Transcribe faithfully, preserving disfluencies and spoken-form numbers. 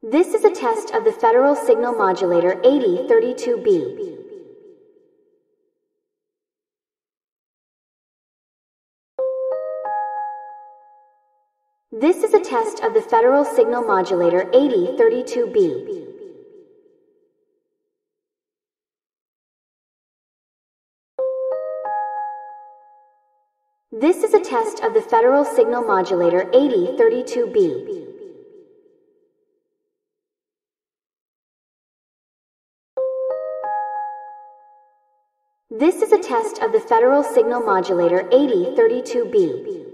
This is a test of the Federal Signal Modulator eighty thirty-two B. This is a test of the Federal Signal Modulator eighty thirty-two B. This is a test of the Federal Signal Modulator eighty thirty-two B. This is a test of the Federal Signal Modulator eighty thirty-two B.